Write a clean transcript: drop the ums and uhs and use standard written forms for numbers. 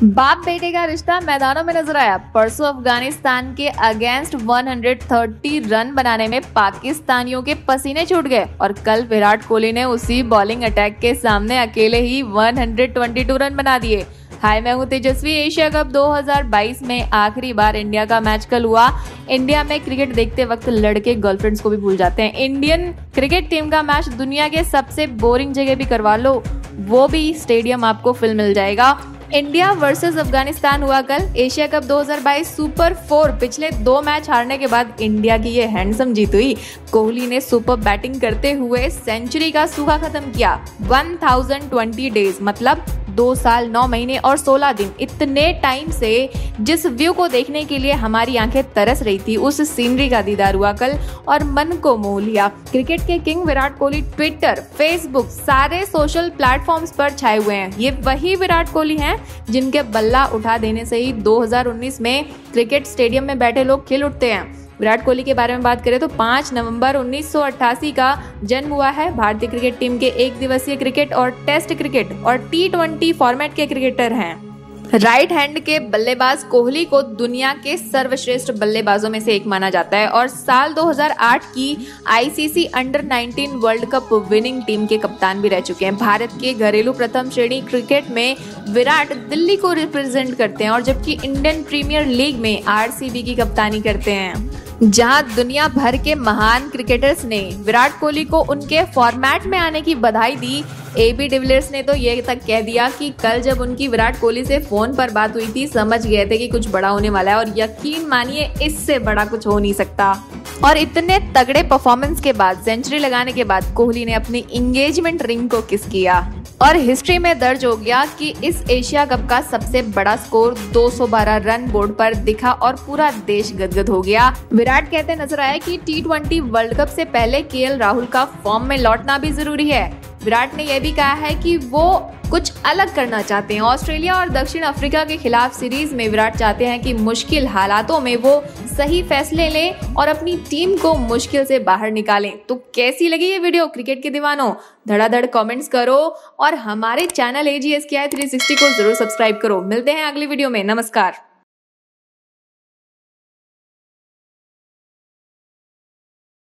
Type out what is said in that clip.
बाप बेटे का रिश्ता मैदानों में नजर आया। परसों अफगानिस्तान के अगेंस्ट 130 रन बनाने में पाकिस्तानियों के पसीने छूट गए और कल विराट कोहली ने उसी बॉलिंग अटैक के सामने अकेले ही 122 रन बना दिए। हाय, मैं हूं तेजस्वी। एशिया कप 2022 में आखिरी बार इंडिया का मैच कल हुआ। इंडिया में क्रिकेट देखते वक्त लड़के गर्लफ्रेंड्स को भी भूल जाते हैं। इंडियन क्रिकेट टीम का मैच दुनिया के सबसे बोरिंग जगह भी करवा लो, वो भी स्टेडियम आपको फिल मिल जाएगा। इंडिया वर्सेस अफगानिस्तान हुआ कल। एशिया कप 2022 सुपर 4 पिछले 2 मैच हारने के बाद इंडिया की ये हैंडसम जीत हुई। कोहली ने सुपर बैटिंग करते हुए सेंचुरी का सूखा खत्म किया। 1020 डेज मतलब 2 साल 9 महीने और 16 दिन, इतने टाइम से जिस व्यू को देखने के लिए हमारी आंखें तरस रही थी, उस सीनरी का दीदार हुआ कल और मन को मोह लिया। क्रिकेट के king Virat Kohli Twitter, Facebook, सारे सोशल प्लेटफॉर्म्स पर छाए हुए हैं। ये वही विराट कोहली हैं जिनके बल्ला उठा देने से ही 2019 में क्रिकेट स्टेडियम में बैठे लोग खिल उठते हैं। विराट कोहली के बारे में बात करें तो 5 नवंबर 1988 का जन्म हुआ है। भारतीय क्रिकेट टीम के 1 दिवसीय क्रिकेट और टेस्ट क्रिकेट और T20 फॉर्मेट के क्रिकेटर हैं। राइट हैंड के बल्लेबाज कोहली को दुनिया के सर्वश्रेष्ठ बल्लेबाजों में से एक माना जाता है और साल 2008 की ICC under 19 world cup winning team के कप्तान भी रह चुके हैं। भारत के घरेलू प्रथम श्रेणी क्रिकेट में विराट दिल्ली को रिप्रेजेंट करते हैं और जबकि इंडियन प्रीमियर लीग में RCB की कप्तानी करते हैं। जहां दुनिया भर के महान क्रिकेटर्स ने विराट कोहली को उनके फॉर्मेट में आने की बधाई दी, AB डिविलियर्स ने तो ये तक कह दिया कि कल जब उनकी विराट कोहली से फोन पर बात हुई थी, समझ गए थे कि कुछ बड़ा होने वाला है और यकीन मानिए इससे बड़ा कुछ हो नहीं सकता। और इतने तगड़े परफॉर्मेंस के बाद, सेंचुरी लगाने के बाद कोहली ने अपनी एंगेजमेंट रिंग को किस किया और हिस्ट्री में दर्ज हो गया कि इस एशिया कप का सबसे बड़ा स्कोर 212 रन बोर्ड पर दिखा और पूरा देश गदगद हो गया। विराट कहते नजर आए कि T20 वर्ल्ड कप से पहले KL राहुल का फॉर्म में लौटना भी जरूरी है। विराट ने यह भी कहा है कि वो कुछ अलग करना चाहते हैं। ऑस्ट्रेलिया और दक्षिण अफ्रीका के खिलाफ सीरीज में विराट चाहते हैं कि मुश्किल हालातों में वो सही फैसले लें और अपनी टीम को मुश्किल से बाहर निकालें। तो कैसी लगी ये वीडियो क्रिकेट के दीवानों? धड़ाधड़ कमेंट्स करो और हमारे चैनल AGSKI 360 को जरूर सब्सक्राइब करो। मिलते हैं अगली वीडियो में। नमस्कार।